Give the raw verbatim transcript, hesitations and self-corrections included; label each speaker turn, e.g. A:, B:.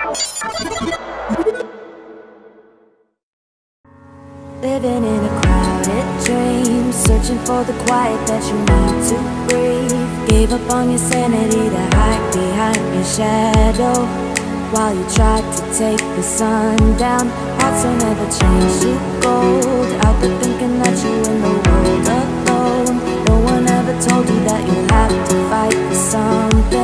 A: Living in a crowded dream, searching for the quiet that you need to breathe. Gave up on your sanity to hide behind your shadow, while you tried to take the sun down. Hearts will never change to gold, out there thinking that you in the world alone. No one ever told you that you'll have to fight for something.